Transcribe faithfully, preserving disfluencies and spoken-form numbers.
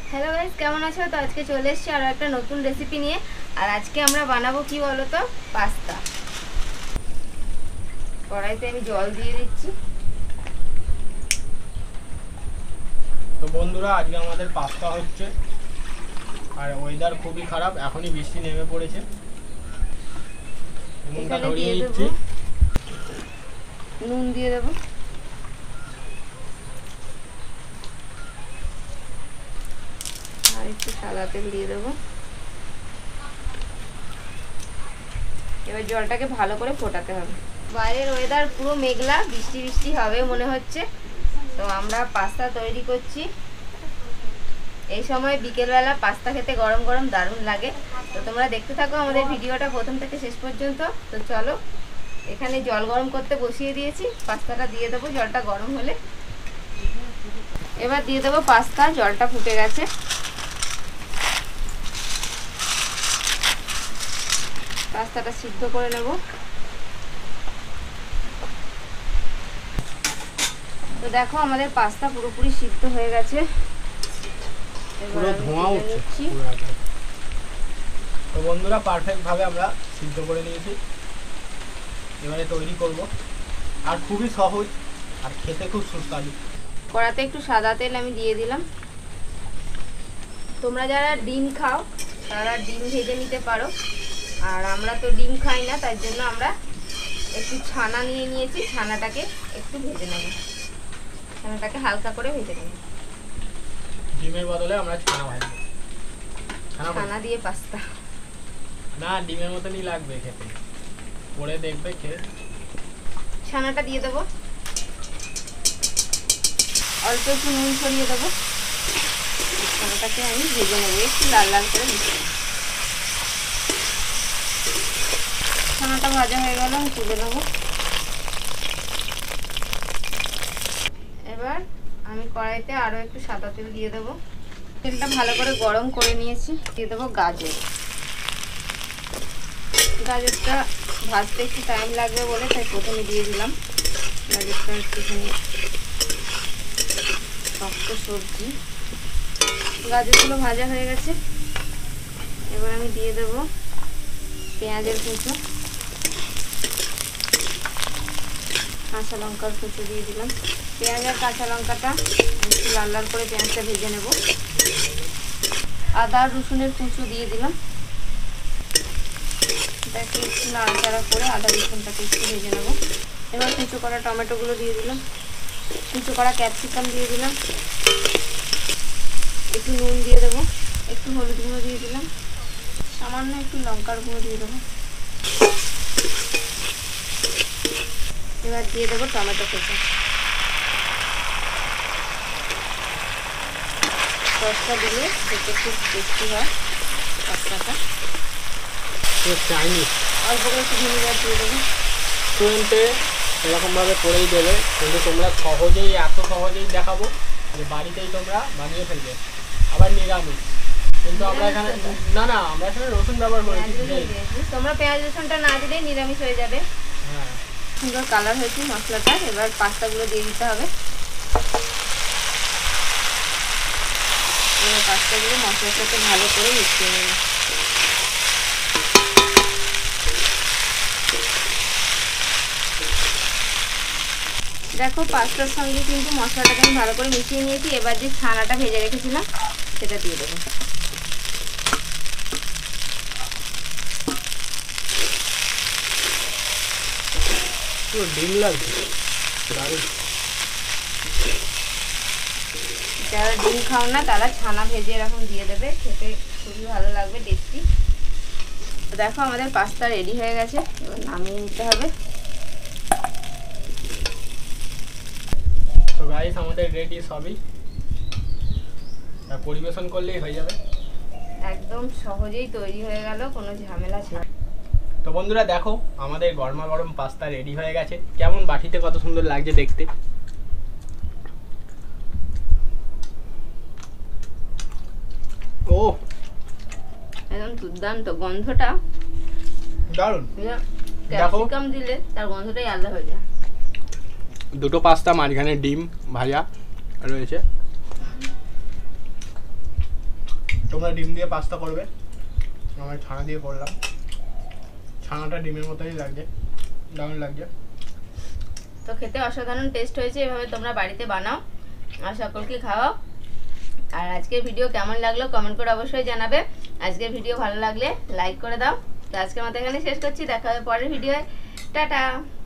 Hello guys, কেমন আছো? তো আজকে চলে এসেছি আর একটা নতুন রেসিপি নিয়ে। আর আজকে আমরা বানাবো কি বলো তো, পাস্তা। কড়াইতে আমি জল দিয়ে দিচ্ছি। তো বন্ধুরা, আজকে আমাদের পাস্তা হচ্ছে আর ওয়েদার খুবই খারাপ, এখনই বৃষ্টি নেমে পড়েছে। নুনটা ধরিয়ে দিচ্ছি, নুন দিয়ে দেবো, আর একটু সাদা তেল দিয়ে দেবো। এবার জলটাকে ভালো করে ফোটাতে হবে। বাইরের ওয়েদার পুরো মেঘলা, বৃষ্টি বৃষ্টি হবে মনে হচ্ছে। তো আমরা পাস্তা তৈরি করছি। এই সময় বিকেলবেলা পাস্তা খেতে গরম গরম দারুণ লাগে। তো তোমরা দেখতে থাকো আমাদের ভিডিওটা প্রথম থেকে শেষ পর্যন্ত। তো চলো, এখানে জল গরম করতে বসিয়ে দিয়েছি, পাস্তাটা দিয়ে দেবো জলটা গরম হলে। এবার দিয়ে দেবো পাস্তা, জলটা ফুটে গেছে। পাস্তাটা সিদ্ধ করে নেব। তো দেখো আমাদের পাস্তা পুরোপুরি সিদ্ধ হয়ে গেছে। পুরো ধোঁয়া উঠছে। তো বন্ধুরা, পারফেক্ট ভাবে আমরা সিদ্ধ করে নিয়েছি। এবারে তৈরি করব, আর খুবই সহজ আর খেতে খুব সুস্বাদু। কড়াতে একটু সাদা তেল আমি দিয়ে দিলাম। তোমরা যারা ডিম খাও তারা ডিম ভেজে নিতে পারো, আর আমরা তো ডিম খাই না, তাই জন্য আমরা একটু ছানা নিয়ে নিয়েছি। ছানাটাকে একটু ভেজে নেব, ছানাটাকে হালকা করে ভেজে নেব। ডিমের বদলে আমরা ছানা ভাজবো। ছানা দিয়ে পাস্তা না, ডিমের মতনই লাগবে খেতে, পরে দেখবে খেয়ে। ছানাটা দিয়ে দেবো, অল্প একটু নুন ছড়িয়ে দেবো। ছানাটাকে আমি ভেজে নেবো, একটু লাল লাল করে ভেজে নেবো। ছানাটা ভাজা হয়ে গেল, আমি তুলে নেবো। এবার আমি কড়াইতে আরও একটু সাদা তেল দিয়ে দেবো। তেলটা ভালো করে গরম করে নিয়েছি। দিয়ে দেবো গাজর। গাজরটা ভাজতে একটু টাইম লাগবে বলে তাই প্রথমে দিয়ে দিলাম। গাজরটা একটুখানি শক্ত সবজি। গাজরগুলো ভাজা হয়ে গেছে। এবার আমি দিয়ে দেবো পেঁয়াজের কুচো, কাঁচা লঙ্কার কুচো দিয়ে দিলাম। পেঁয়াজ আর কাঁচা লঙ্কাটা একটু লাল লাল করে পেঁয়াজটা ভেজে নেব। আদা রসুনের কুচো দিয়ে দিলাম। এটাকে একটু নাড়াচাড়া করে আদা রসুনটাকে একটু ভেজে নেব। এবার কুচো করা টমেটোগুলো দিয়ে দিলাম, কুচো করা ক্যাপসিকাম দিয়ে দিলাম। একটু নুন দিয়ে দেবো, একটু হলুদ গুঁড়ো দিয়ে দিলাম, সামান্য একটু লঙ্কার গুঁড়ো দিয়ে দেবো। এবার দিয়ে দেবো টমেটো কুচো। সসটা দিলে খেতে খুব টেস্টি হয় পাস্তাটা। চাইনিজ অল্প করে একটু ভিনেগার দিয়ে দেবো। রেস্টুরেন্টে এরকমভাবে করেই দেবে, কিন্তু তোমরা সহজেই, এত সহজেই দেখাবো যে বাড়িতেই তোমরা বানিয়ে ফেলবে। আবার নিরামিষ, কিন্তু আমরা এখানে না না আমরা এখানে রসুন ব্যবহার করেছি। তোমরা পেঁয়াজ রসুনটা না দিলেই নিরামিষ হয়ে যাবে। হ্যাঁ, সুন্দর কালার হয়েছে মশলাটা। এবার পাস্তাগুলো দিয়ে দিতে হবে। এবার পাস্তাগুলো মশলার সাথে ভালো করে মিশিয়ে নেব। দেখো পাস্তার সঙ্গে কিন্তু মশলাটাকে আমি ভালো করে মিশিয়ে নিয়েছি। এবার যে ছানাটা ভেজে রেখেছিলাম সেটা দিয়ে দেবো। পুরো ডিম লাগছে, দারুণ। যারা ডিম খাও না তারা ছানা ভেজে এরকম দিয়ে দেবে, খেতে খুবই ভালো লাগবে, টেস্টি। দেখো আমাদের পাস্তা রেডি হয়ে গেছে, এবার নামিয়ে নিতে হবে। তো গাইস, আমাদের রেডি সবই, আর পরিবেশন করলেই হয়ে যাবে। একদম সহজেই তৈরি হয়ে গেল, কোনো ঝামেলা ছাড়া। তো বন্ধুরা দেখো, আমাদের গরমা গরম পাস্তা রেডি হয়ে গেছে। কেমন বাটিতে কত সুন্দর লাগছে দেখতে। ও একদম দুর্দান্ত, গন্ধটা দারুণ। ক্যাপসিকাম দিলে তার গন্ধটাই আলাদা হয়ে যায়। দুটো পাস্তা, মাঝখানে ডিম ভাজা রয়েছে। তোমরা ডিম দিয়ে পাস্তা করবে, আমার ছানা দিয়ে করলাম। ছানাটা ডিমের মতোই লাগছে, দারুণ লাগছে। তো খেতে অসাধারণ টেস্ট হয়েছে, এভাবে তোমরা বাড়িতে বানাও আর সকলকে খাওয়াও। আর আজকের ভিডিও কেমন লাগলো কমেন্ট করে অবশ্যই জানাবে। আজকের ভিডিও ভালো লাগলে লাইক করে দাও। তো আজকের মতো এখানে শেষ করছি, দেখা হবে পরের ভিডিওয়। টাটা।